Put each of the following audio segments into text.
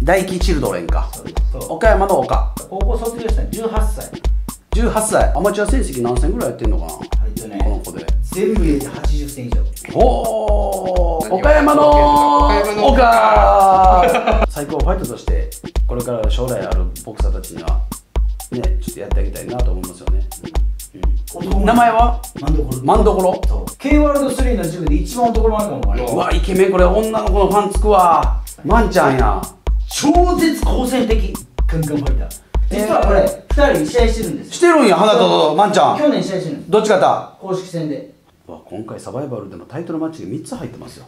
大輝チルドレンか。 そう岡山の岡。 高校卒業したの18歳。 18歳。アマチュア成績何戦ぐらいやってんのかな、この子で。 全部入れて80戦以上。 おー、岡山の岡最高ファイトとしてこれから将来あるボクサーたちにはね、ちょっとやってあげたいなと思いますよね。名前はマンドコロ。 K ワールド3のジムで一番男前かも。 うわ、イケメン。これ女の子のファンつくわ。マンちゃんや。 超絶好戦的クンクンファイター。実はこれ2人試合してるんですよ。 してるんや、花とマンちゃん。 去年試合してるんです。 どっち勝った？ 公式戦で。 今回サバイバルでもタイトルマッチが3つ入ってますよ。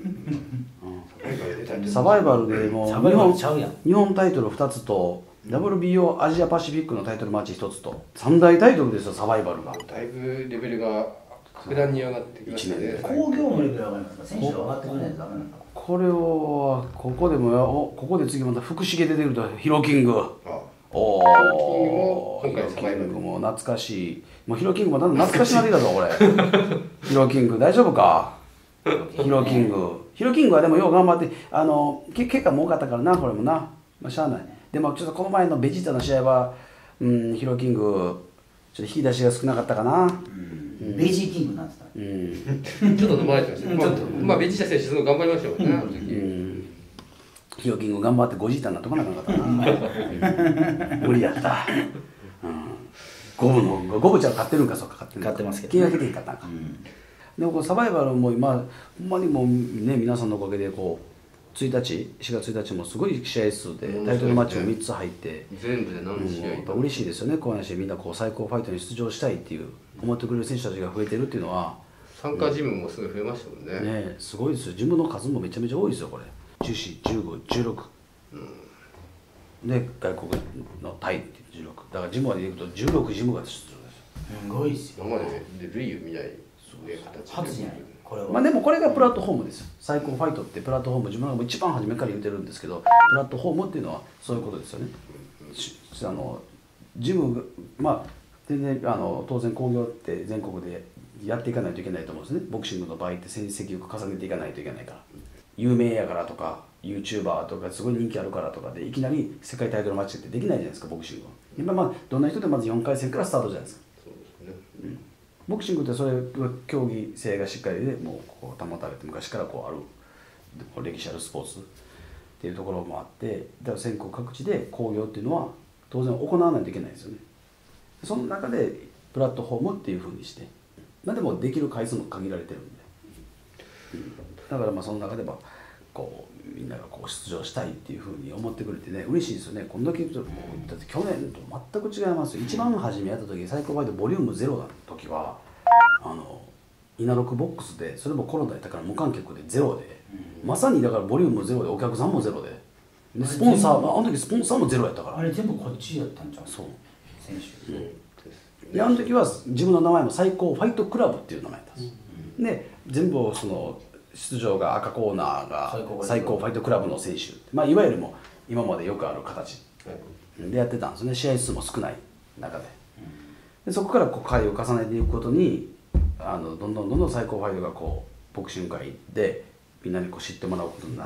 サバイバルでも日本タイトル2つと WBO アジアパシフィックのタイトルマッチ1つと3大タイトルですよ、サバイバルが。 だいぶレベルが格段に上がってきましたね。 工業のレベルが上がりますから、選手が上がってくれないとダメなんだ。 これをここでもここで次また福重出てくるとヒロキング。おお、ヒロキングも懐かしい。もうヒロキングもだんだん懐かしなってきたぞこれ。ヒロキング大丈夫か。ヒロキングはでもよう頑張って結果も多かったからな、これもな。まあしゃあない。でもちょっとこの前のベジータの試合はヒロキングちょっと引き出しが少なかったかな。 ベジーキングになってた。 ちょっと飲まれてましたね。まあベジータ選手すごい頑張りましたもんね、あの時。 ヒロキング頑張ってゴジータになっとかなかったな。無理やった。五分ちゃん買ってるんか。そうか、買ってますけど、気がけていいかったんか。でもこのサバイバルも今ほんまにもうね、皆さんのおかげでこう4月1日もすごい試合数でタイトルマッチも3つ入って全部で何試合やっぱ嬉しいですよね。こういう話でみんなこう最高ファイトに出場したいっていう思ってくれる選手たちが増えてるっていうのは、 参加ジムもすごい増えましたもんね。 ね、すごいですよ。ジムの数もめちゃめちゃ多いですよこれ。14、15、16、で外国のタイって16だからジムまで行くと16ジムが出場です。 すごいですよ。 今まで類を見ない形初じゃないこれは。 まあでもこれがプラットフォームですよ。最高ファイトってプラットフォーム、自分が一番初めから言ってるんですけど、プラットフォームっていうのはそういうことですよね。ジムまあ全然当然興行って全国でやっていかないといけないと思うんですね。ボクシングの場合って戦績を重ねていかないといけないから、有名やからとか YouTuber とかすごい人気あるからとかでいきなり世界タイトルマッチってできないじゃないですか、ボクシングは。今まあどんな人でまず4回戦からスタートじゃないですか。 そうですね。 ボクシングってそれは競技性がしっかりでもうこう保たれて昔からこうある歴史あるスポーツっていうところもあって、だから全国各地で興行っていうのは当然行わないといけないですよね。その中でプラットフォームっていうふうにして、まあでもできる回数も限られてるんで、だからまあその中ではこうみんながこう出場したいっていうふうに思ってくれてね、嬉しいですよね。こんだけだって去年と全く違いますよ。一番初めやった時、最高ファイトボリューム0の時は稲六ボックスで、それもコロナやったから無観客でゼロで、まさにだからボリュームゼロでお客さんもゼロで、スポンサーあの時スポンサーもゼロやったから。 あれ全部こっちやったんじゃん。そう選手。 であの時は自分の名前も最高ファイトクラブっていう名前だったんです。で全部その出場が赤コーナーが最高ファイトクラブの選手、まあ、いわゆるもう今までよくある形でやってたんですよね。試合数も少ない中で、そこからこう回を重ねていくことにどんどん最高ファイトがこうボクシング界でみんなにこう知ってもらうことになって、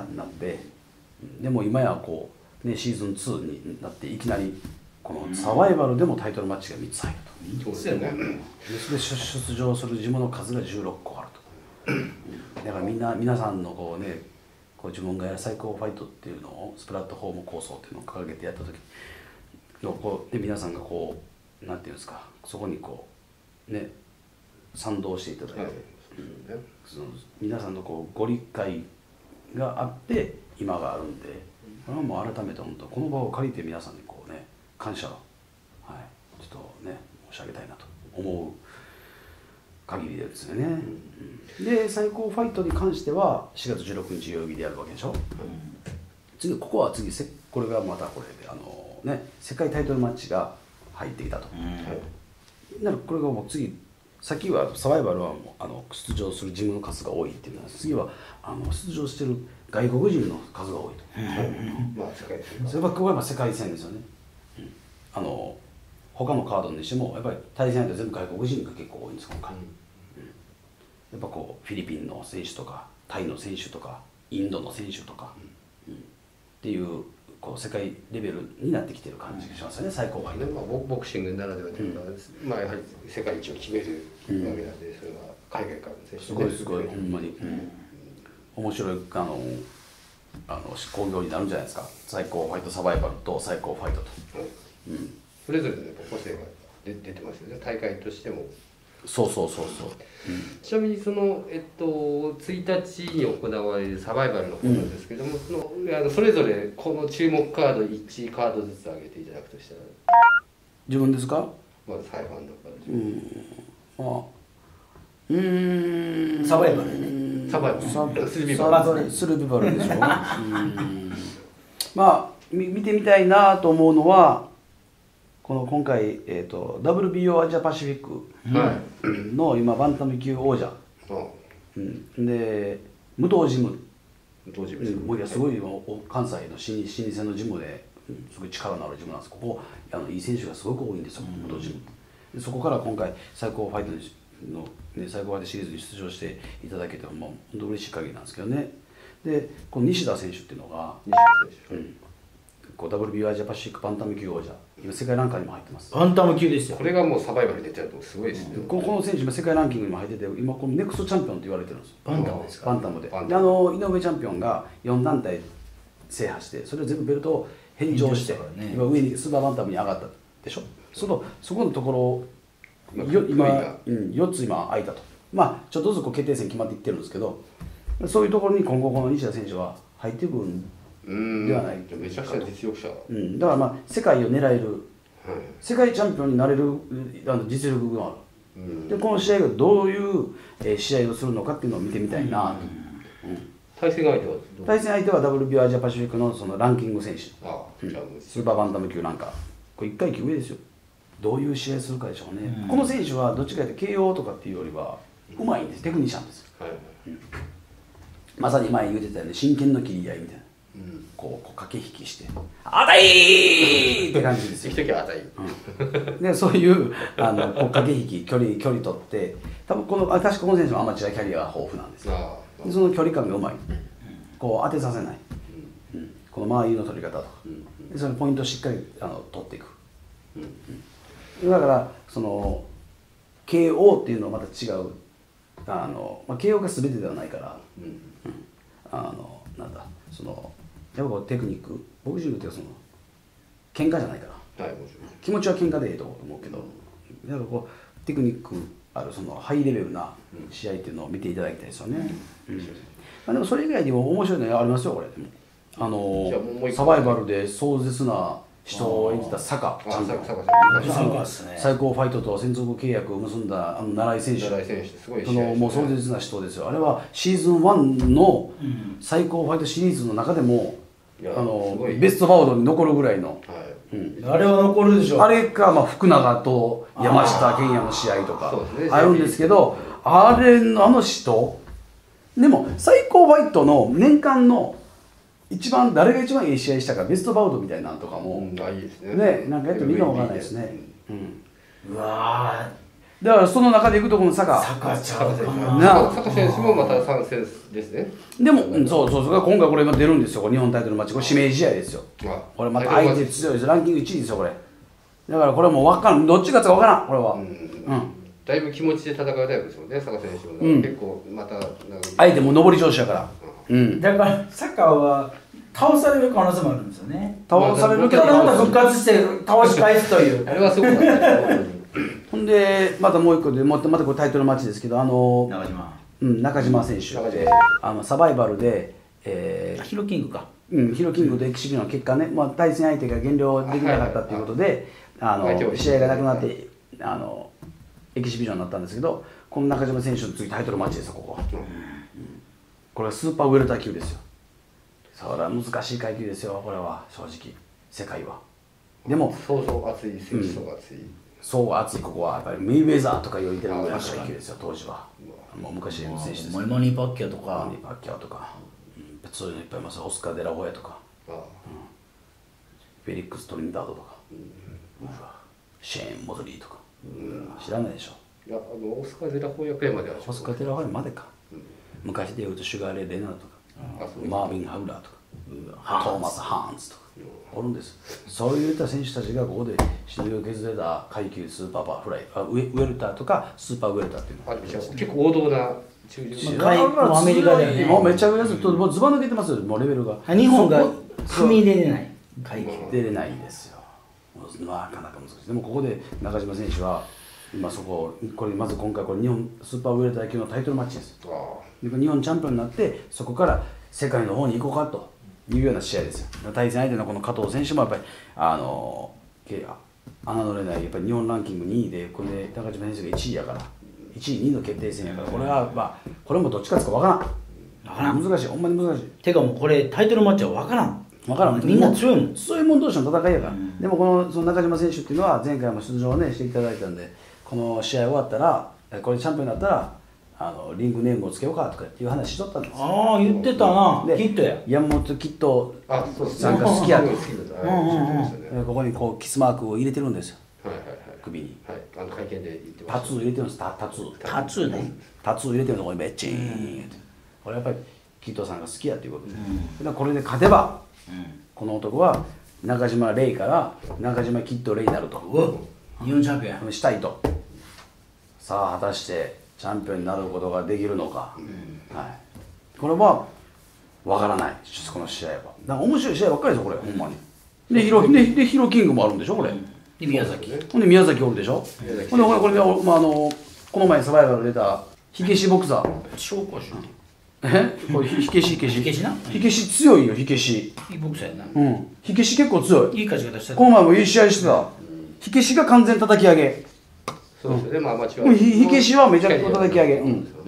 でも今やこう、ね、シーズン2になっていきなりこのサバイバルでもタイトルマッチが3つ入ると。 そうですね。 で出場するジムの数が16個あると。だから皆さんのこうね、こう自分がやる最高ファイトっていうのをプラットフォーム構想っていうのを掲げてやった時こうで皆さんがこうなんていうんですか、そこにこうね賛同していただいて、その皆さんのこうご理解があって今があるんで、これはもう改めて本当この場を借りて皆さんにこうね感謝を、はい、ちょっとね申し上げたいなと思う限りですよね。で最高ファイトに関しては4月16日代々木でやるわけでしょ。次これがまたこれで世界タイトルマッチが入ってきたと。なのでこれがもう次先はサバイバルはもう出場するジムの数が多いっていうのは、次は出場してる外国人の数が多いと。それはここは世界戦ですよね。他のカードにしてもやっぱり対戦相手全部外国人が結構多いんです今回。やっぱこうフィリピンの選手とかタイの選手とかインドの選手とか、っていうこう世界レベルになってきてる感じがしますよね、最高ファイト。 まあ、ボクシングならではというか、まあやはり世界一を決めるわけなんで、それは海外からの選手すごいすごいほんまに、面白い興行になるんじゃないですか。最高ファイトサバイバルと最高ファイトと、 それぞれの個性が出てますよね、大会としても。 そうそう、 ちなみにその、1日に行われるサバイバルの方なんですけども、それぞれこの注目カード1カードずつ上げていただくとしたら、 自分ですか。 まず裁判のサバイバルね。 サバイバル、スルビバル、スルビバルでしょまあ見てみたいなと思うのは、この今回、WBO アジアパシフィックの今バンタム級王者、で武藤ジム、すごい関西の老舗のジムで、すごい力のあるジムなんです。ここいい選手がすごく多いんですよ、武藤ジム。でそこから今回最高ファイトの、最高ファイトシリーズに出場していただけても本当嬉しい限りなんですけどね。でこの西田選手っていうのがWBO アジアパシフィックバンタム級王者、今世界ランカーにも入ってます。 バンタム級ですよ。 これがもうサバイバルに出てるとすごいですね。 この選手今世界ランキングにも入ってて、今このネクストチャンピオンって言われてるんですよ。 バンタムですか。 バンタムで。で井上チャンピオンが4団体制覇して、それを全部ベルトを返上して、今上にスーパーバンタムに上がったでしょ。そこのところ今4つ今空いたと。まあちょっとずつこう決定戦決まっていってるんですけど、そういうところに今後この西田選手は入ってくるんではないかと。 めちゃくちゃ実力者。 だからまあ世界を狙える、世界チャンピオンになれる実力がある。でこの試合がどういう試合をするのかっていうのを見てみたいなと。 対戦相手は WBO アジアパシフィックのそのランキング選手、スーパーバンタム級なんかこれ1階級上ですよ。どういう試合するかでしょうね。この選手はどっちかというと KO とかっていうよりはうまいんです、テクニシャンですよ。まさに前言ってたよね、真剣の切り合いみたいな、こう駆け引きして「あたい!」って感じですよ。 一時はあたい。 でそういうこう駆け引き距離取って、多分確かこの選手もアマチュアキャリアが豊富なんですよ。でその距離感がうまい、こう当てさせない、この間合いの取り方とか、でそのポイントをしっかり取っていく。だからその KO っていうのはまた違う、KO が全てではないから、なんだそのやっぱテクニック、ボクシングってその喧嘩じゃないから、気持ちは喧嘩でいいと思うけど、だからこうテクニックあるそのハイレベルな試合っていうのを見ていただきたいですよね。でもそれ以外にも面白いのありますよ、これ。サバイバルで壮絶な人を演じた坂ちゃんと最高ファイトと専属契約を結んだ奈良井選手、もう壮絶な人ですよ。あれはシーズン1の最高ファイトシリーズの中でもベストバウトに残るぐらいの、 あれは残るでしょ。 あれか福永と山下健也の試合とかあるんですけど、あの人でも最高ファイトの年間の誰が一番いい試合したかベストバウトみたいなのとかもなんかやってみんなわからないですね。 うわー、だからその中でいくとこの坂ちゃうな。坂選手もまた参戦ですね。 でもそう今回これ今出るんですよ、日本タイトルマッチ。これ指名試合ですよ。これまた相手強いです、ランキング1位ですよこれ。だからこれもう分からん、どっち勝つか分からんこれは。 だいぶ気持ちで戦うタイプですもんね、坂選手も。結構また相手も上り調子やから。 だからサッカーは倒される可能性もあるんですよね。 倒されるけどまた復活して倒し返すという。 あれはすごかったです。 ほんでまたもう一個でまたこれタイトルマッチですけど、中島選手ってサバイバルでヒロキングか。 ヒロキングとエキシビジョンの結果ね、対戦相手が減量できなかったっていうことで試合がなくなってエキシビジョンになったんですけど、この中島選手の次タイトルマッチですよここは。これはスーパーウェルター級ですよ。それは難しい階級ですよこれは、正直世界は。でもそう熱い選手とか熱い、 そう熱い、ここはやっぱりメイウェザーとか言われてるぐらいの階級ですよ当時は。もう昔の選手です。 マニー・パッキャオとかそういうのいっぱいいます。オスカー・デラホヤとか、フェリックス・トリニダードとか、シェーン・モズリーとか、知らないでしょ。 いやオスカー・デラホヤくらいまでは。 オスカー・デラホヤまでか。昔でいうとシュガーレイ・レナーとかマービン・ハウラーとかトーマス・ハンズとかおるんです。そういった選手たちがここでしのぎを削れた階級スーパーバーフライウェルターとかスーパーウェルターっていうの結構王道な中流もうアメリカでねもうめちゃくちゃもうズバ抜けてますよ、もうレベルが。 日本が踏み入れれない階級出れないんですよ。なかなか難しい。でもここで中島選手は今そここれまず今回これ日本スーパーウェルター級のタイトルマッチです。で日本チャンピオンになってそこから世界の方に行こうかというような試合ですよ。対戦相手のこの加藤選手もやっぱり侮れないやっぱり日本ランキング2位でこれで中島選手が1位やから1位2位の決定戦やからこれはまあこれもどっち勝つか分からん。難しい、ほんまに難しい。 てかもうこれタイトルマッチは分からん。みんな強いもん。 そういうもん同士の戦いやから。でもその中島選手っていうのは前回も出場をねしていただいたんで、この試合終わったらこれチャンピオンになったらリングネームをつけようかとかっていう話しとったんですよ。 ああ言ってたな。 でキットや。 山本キットさんが好きやとここにこうキスマークを入れてるんですよ、首に。 会見で言ってまタツー入れてるんです。タツーね。タツー入れてるのこれめっちゃいいって。これやっぱりキットさんが好きやということで、これで勝てばこの男は中島レイから中島キッドレイになると。 日本チャンピオンしたいと。さあ果たしてチャンピオンになることができるのか、これは分からない。この試合はだから面白い試合ばっかりですよこれ、ほんまに。でヒロキングもあるんでしょこれ。 で宮崎。 ほんで宮崎おるでしょ。ほんでこれで、この前サバイバル出た火消しボクサー。 紹興酒。 これ火消し火消しな。 火消し強いよ、火消し。 いいボクサーやな。 火消し結構強い。 いい勝ち方した。 この前もいい試合してた。火消しが完全叩き上げ。 そうですね、まあアマチュア。 火消しはめちゃくちゃ叩き上げ。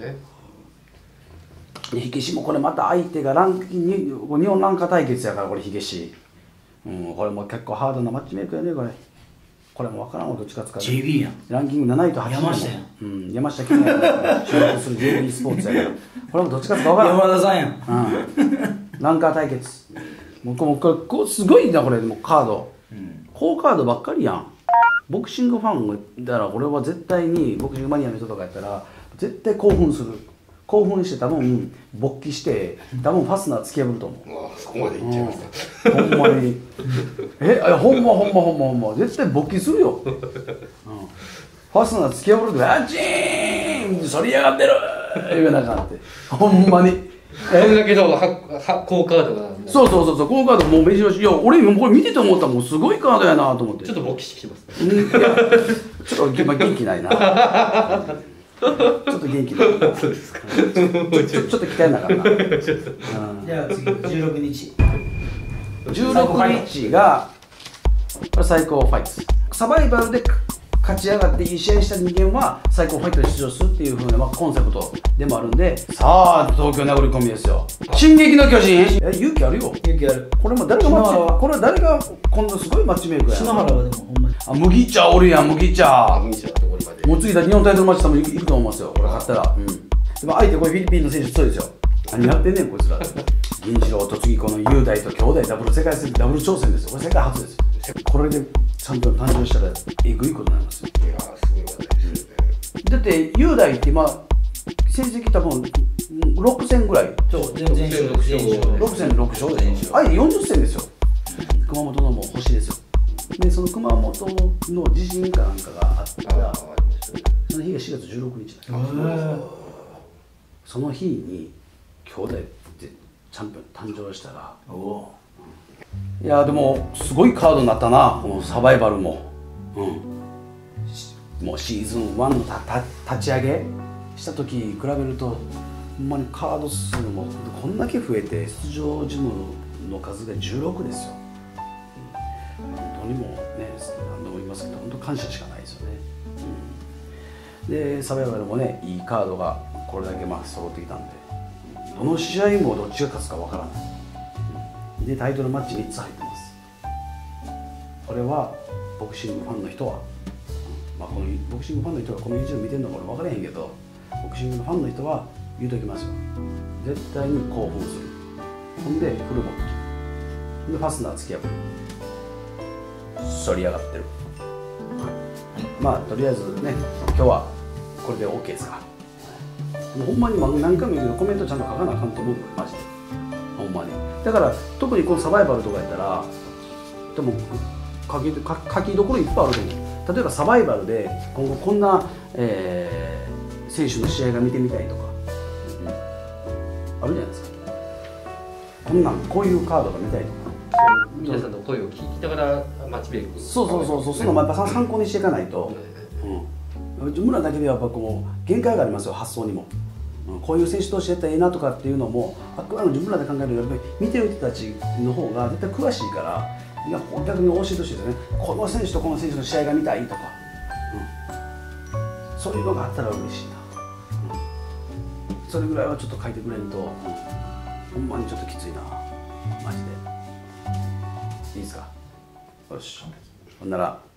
火消しもこれまた相手が日本ランカー対決やからこれ火消し。これも結構ハードなマッチメイクやねこれ。これも分からんわどっちか使う。 JB やん。 ランキング7位と8位。 山下やん。山下健也所属する JB スポーツやから。これもどっちか使う分からん。 山田さんやん。 ランカー対決。もうこれすごいなこれもうカード。好カードばっかりやん。ボクシングファンだからこれは絶対にボクシングマニアの人とかやったら絶対興奮する。興奮して多分勃起して多分ファスナー突き破ると思う。 そこまでいっちゃいますか。 ほんまにほんま絶対勃起するよ。ファスナー突き破るとあっちーんって反り上がってる言うなかってほんまに。 これだけど好カードが。 そうこのカードもうめちゃめちゃいや俺もこれ見てて思ったもんすごいカードやなと思って。 ちょっと勃起してきます。 いやちょっと元気ないな。ちょっと元気ない。 そうですか。 ちょっと鍛えなあかんな。 じゃあ次16日。 16日がこれ最高ファイト。サバイバルで勝ち上がっていい試合した人間は最高ファイトに出場するっていう風なコンセプトでもあるんで、さあ東京殴り込みですよ。進撃の巨人。勇気あるよ。 勇気ある。 これも誰がこれは誰が今度すごいマッチメイクや。 篠原はでもほんまに。 麦茶おるやん麦茶。 麦茶のところまで。 もう次だ日本タイトルマッチ多分行くと思いますよこれ勝ったら。でも相手これフィリピンの選手強いですよ。何やってんねんこいつら。銀次郎と次この雄大と兄弟ダブル世界戦ダブル挑戦ですよ。これ世界初ですよ。これでチャンピオン誕生したらえぐいことになりますよ。 いやーすごいことですよね。 だって雄大って今成績多分6戦ぐらい。 そう全然 6戦6勝で相手40戦ですよ。熊本のもう星ですよ。でその熊本の地震かなんかがあったらその日が4月16日なんです。その日に兄弟でチャンピオン誕生したらいやでもすごいカードになったなこのサバイバルも。もうシーズン1の立ち上げした時比べるとほんまにカード数もこんだけ増えて出場ジムの数が16ですよ。本当にもうね何度も言いますけど本当感謝しかないですよね。でサバイバルもねいいカードがこれだけ揃ってきたんでどの試合もどっちが勝つかわからない。でタイトルマッチ3つ入ってます。これはボクシングファンの人はこのボクシングファンの人がこの YouTube 見てるのか分からへんけどボクシングファンの人は言うときますよ。絶対に興奮する。ほんでフルボッキでファスナー突き破る。反り上がってる。とりあえずね今日はこれで OK ですか。ほんまに何回も言うけどコメントちゃんと書かなあかんと思うのマジでほんまに。 だから特にこのサバイバルとかやったらでも書きどころいっぱいあると思う。例えばサバイバルで今後こんな、選手の試合が見てみたいとか、あるじゃないですか。こういうカードが見たいとか、 皆さんの声を聞きながらマッチメイク、 そういうのもやっぱ参考にしていかないと、自分らだけではやっぱこう限界がありますよ、発想にも。こういう選手同士やったらええなとかっていうのもあくまでも自分らで考えるよりやっぱり見てる人たちの方が絶対詳しいから、逆に教えてほしいですよね。この選手とこの選手の試合が見たいとか、そういうのがあったら嬉しいな、それぐらいはちょっと書いてくれんと、ほんまにちょっときついなマジで。いいですか。よし、ほんなら